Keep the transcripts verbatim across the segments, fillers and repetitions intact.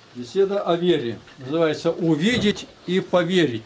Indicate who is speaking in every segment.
Speaker 1: Беседа о вере. Называется «Увидеть и поверить».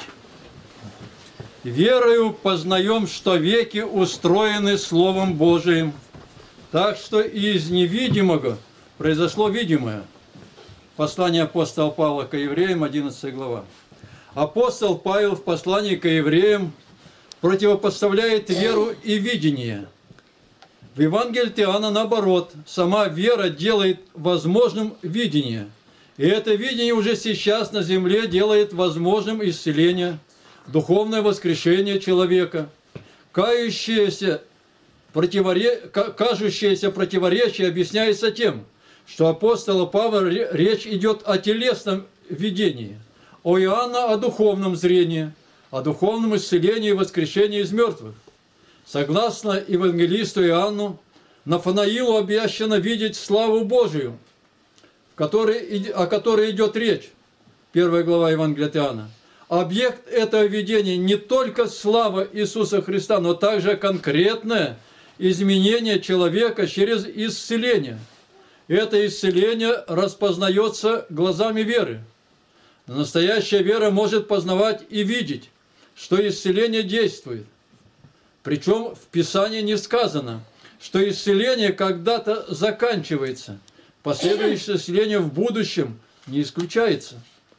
Speaker 1: «Верою познаем, что веки устроены Словом Божиим, так что из невидимого произошло видимое». Послание апостола Павла к евреям, одиннадцатая глава. Апостол Павел в послании к евреям противопоставляет веру и видение. В Евангелии от Иоанна наоборот, сама вера делает возможным видение. И это видение уже сейчас на земле делает возможным исцеление, духовное воскрешение человека. Кающееся противоре... Кажущееся противоречие объясняется тем, что апостола Павла речь идет о телесном видении, у Иоанна о духовном зрении, о духовном исцелении и воскрешении из мертвых. Согласно евангелисту Иоанну, Нафанаилу обещано видеть славу Божию, в которой, о которой идет речь. Первая глава Евангелия от Иоанна. Объект этого видения не только слава Иисуса Христа, но также конкретное изменение человека через исцеление. Это исцеление распознается глазами веры. Настоящая вера может познавать и видеть, что исцеление действует. Причем в Писании не сказано, что исцеление когда-то заканчивается. Последующее исцеление в будущем не исключается.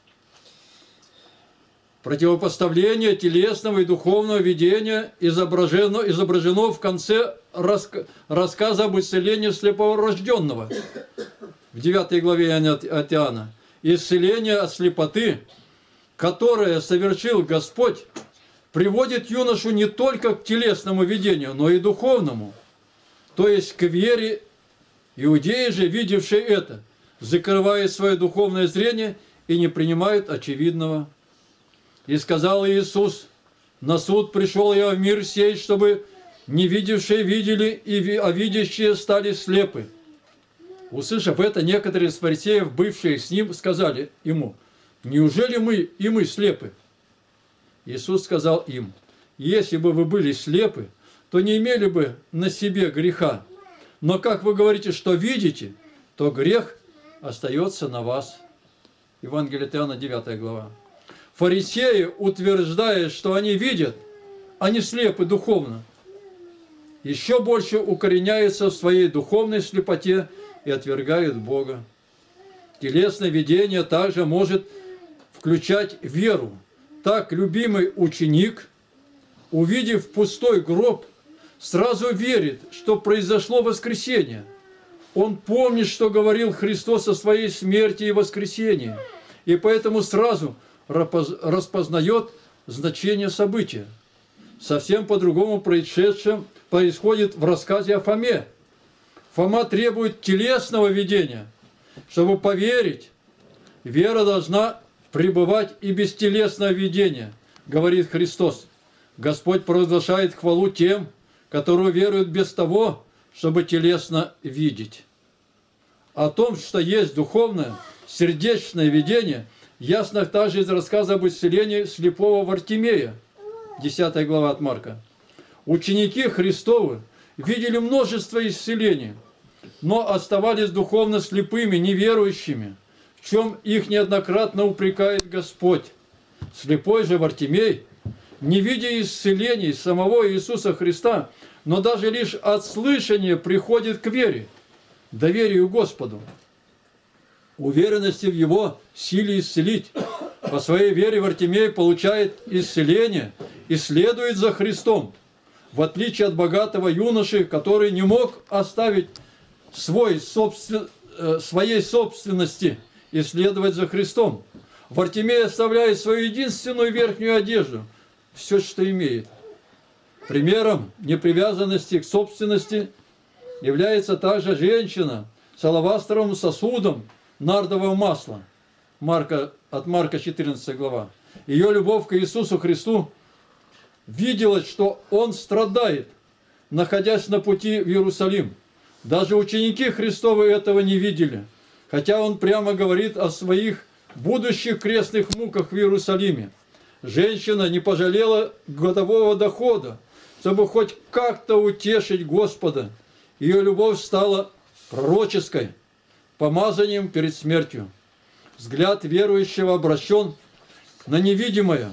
Speaker 1: Противопоставление телесного и духовного видения изображено, изображено в конце раска, рассказа об исцелении слепорожденного. В девятой главе от Иоанна. Исцеление от слепоты, которое совершил Господь, приводит юношу не только к телесному видению, но и духовному, то есть к вере. Иудеи же, видевшие это, закрывают свое духовное зрение и не принимают очевидного. И сказал Иисус: «На суд пришел я в мир сей, чтобы не видевшие видели, а видящие стали слепы». Услышав это, некоторые из фарисеев, бывшие с ним, сказали ему: «Неужели мы и мы слепы?» Иисус сказал им: «Если бы вы были слепы, то не имели бы на себе греха. Но как вы говорите, что видите, то грех остается на вас». Евангелие от Иоанна, девятая глава. Фарисеи, утверждая, что они видят, они слепы духовно, еще больше укореняются в своей духовной слепоте и отвергают Бога. Телесное видение также может включать веру. Так любимый ученик, увидев пустой гроб, сразу верит, что произошло воскресение. Он помнит, что говорил Христос о своей смерти и воскресении, и поэтому сразу распознает значение события. Совсем по-другому происшедшее происходит в рассказе о Фоме. Фома требует телесного видения. Чтобы поверить, вера должна пребывать и без телесного видения, говорит Христос. Господь провозглашает хвалу тем, которые веруют без того, чтобы телесно видеть. О том, что есть духовное, сердечное видение, ясно также из рассказа об исцелении слепого Вартимея, десятая глава от Марка. Ученики Христовы видели множество исцелений, но оставались духовно слепыми, неверующими, в чем их неоднократно упрекает Господь. Слепой же Вартимей, не видя исцелений самого Иисуса Христа, но даже лишь от слышания приходит к вере, доверию Господу, уверенности в Его силе исцелить. По своей вере Вартимей получает исцеление и следует за Христом, в отличие от богатого юноши, который не мог оставить свой собствен... своей собственности и следовать за Христом. Вартимей оставляет свою единственную верхнюю одежду, все, что имеет. Примером непривязанности к собственности является также женщина с алавастровым сосудом нардового масла. Марка, от Марка четырнадцатая глава. Ее любовь к Иисусу Христу виделось, что Он страдает, находясь на пути в Иерусалим. Даже ученики Христовы этого не видели, хотя Он прямо говорит о своих будущих крестных муках в Иерусалиме. Женщина не пожалела годового дохода, чтобы хоть как-то утешить Господа. Ее любовь стала пророческой, помазанием перед смертью. Взгляд верующего обращен на невидимое.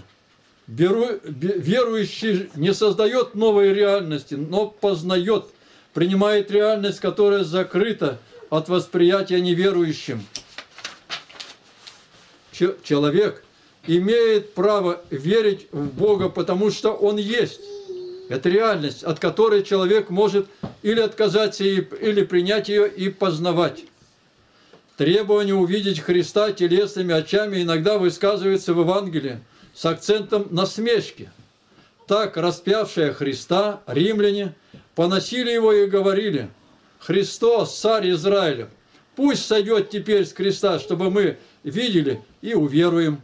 Speaker 1: Верующий не создает новой реальности, но познает, принимает реальность, которая закрыта от восприятия неверующим. Человек имеет право верить в Бога, потому что Он есть. Это реальность, от которой человек может или отказаться, или принять ее и познавать. Требование увидеть Христа телесными очами иногда высказывается в Евангелии с акцентом насмешки. Так распявшие Христа римляне поносили Его и говорили: «Христос, царь Израилев, пусть сойдет теперь с креста, чтобы мы видели и уверуем».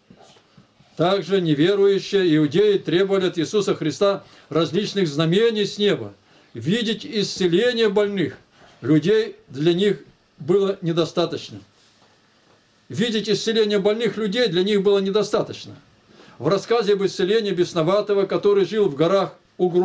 Speaker 1: Также неверующие иудеи требовали от Иисуса Христа различных знамений с неба. Видеть исцеление больных людей для них было недостаточно. Видеть исцеление больных людей для них было недостаточно. В рассказе об исцелении бесноватого, который жил в горах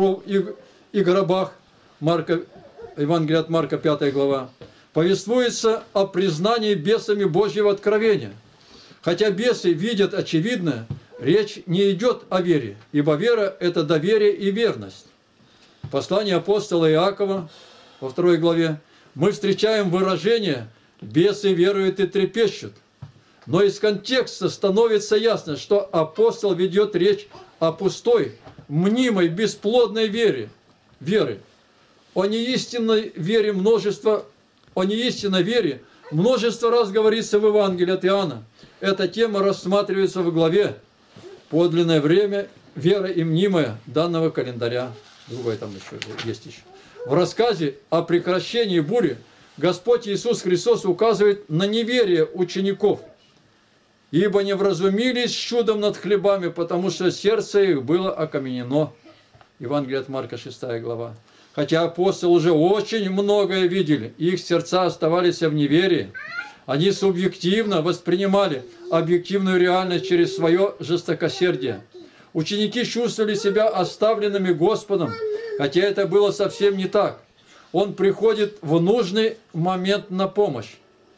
Speaker 1: и гробах, Марка, Евангелие от Марка, пятая глава, повествуется о признании бесами Божьего откровения. Хотя бесы видят очевидное, речь не идет о вере, ибо вера – это доверие и верность. В послании апостола Иакова во второй главе мы встречаем выражение «бесы веруют и трепещут». Но из контекста становится ясно, что апостол ведет речь о пустой, мнимой, бесплодной вере. веры. О неистинной вере множество, о неистинной вере множество раз говорится в Евангелии от Иоанна. Эта тема рассматривается в главе «Подлинное время, вера и мнимая» данного календаря. Другой там еще есть еще. В рассказе о прекращении бури Господь Иисус Христос указывает на неверие учеников. «Ибо не вразумились чудом над хлебами, потому что сердце их было окаменено». Евангелие от Марка, шестая глава. Хотя апостолы уже очень многое видели, их сердца оставались в неверии. Они субъективно воспринимали объективную реальность через свое жестокосердие. Ученики чувствовали себя оставленными Господом, хотя это было совсем не так. Он приходит в нужный момент на помощь.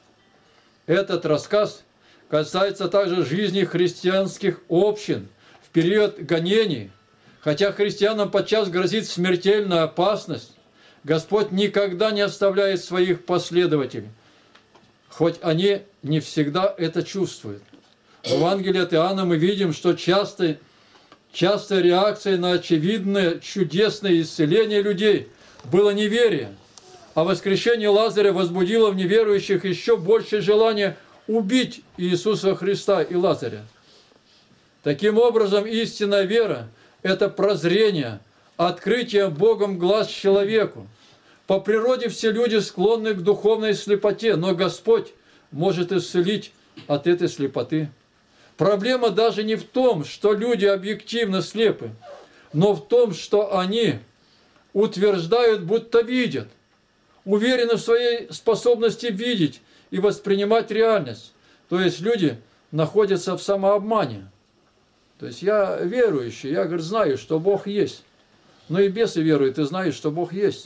Speaker 1: Этот рассказ касается также жизни христианских общин в период гонений. Хотя христианам подчас грозит смертельная опасность, Господь никогда не оставляет своих последователей, хоть они не всегда это чувствуют. В Евангелии от Иоанна мы видим, что частой, частой реакцией на очевидное чудесное исцеление людей было неверие, а воскрешение Лазаря возбудило в неверующих еще большее желание убить Иисуса Христа и Лазаря. Таким образом, истинная вера – это прозрение, открытие Богом глаз человеку. По природе все люди склонны к духовной слепоте, но Господь может исцелить от этой слепоты. Проблема даже не в том, что люди объективно слепы, но в том, что они утверждают, будто видят, уверены в своей способности видеть и воспринимать реальность. То есть люди находятся в самообмане. То есть я верующий, я, говорит, знаю, что Бог есть. Но и бесы веруют и знают, что Бог есть.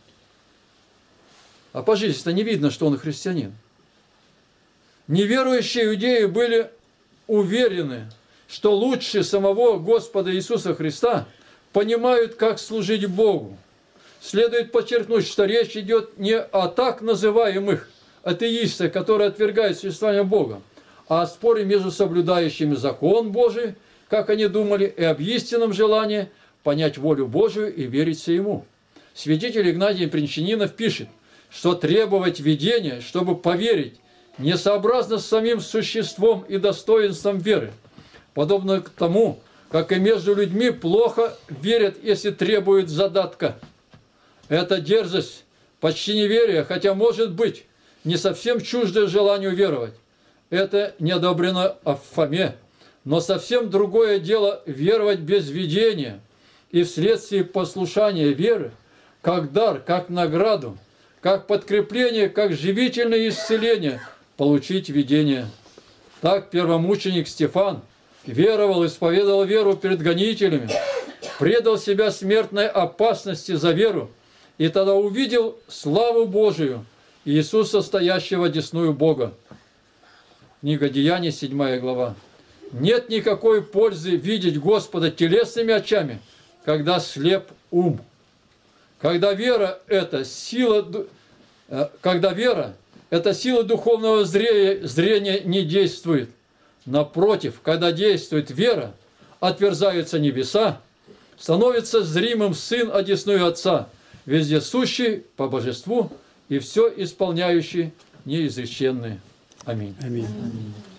Speaker 1: А по жизни-то не видно, что он христианин. Неверующие иудеи были уверены, что лучше самого Господа Иисуса Христа понимают, как служить Богу. Следует подчеркнуть, что речь идет не о так называемых атеистах, которые отвергают существование Бога, а о споре между соблюдающими закон Божий, как они думали, и об истинном желании понять волю Божию и верить Ему. Святитель Игнатий Бринчанинов пишет, что требовать видения, чтобы поверить, несообразно с самим существом и достоинством веры. Подобно к тому, как и между людьми плохо верят, если требуют задатка. Это дерзость, почти неверие, хотя может быть не совсем чуждое желанию веровать. Это не одобрено в Фоме, но совсем другое дело веровать без видения и вследствие послушания веры, как дар, как награду, как подкрепление, как живительное исцеление, получить видение. Так первомученик Стефан веровал, исповедовал веру перед гонителями, предал себя смертной опасности за веру, и тогда увидел славу Божию, Иисуса, стоящего одесную Бога. Книга Деяний, седьмая глава. Нет никакой пользы видеть Господа телесными очами, когда слеп ум. Когда вера – это сила, когда вера – это сила духовного зрения, зрения не действует. Напротив, когда действует вера, отверзаются небеса, становится зримым Сын одесную Отца, везде сущий по божеству и все исполняющий неизреченное. Аминь.
Speaker 2: Аминь.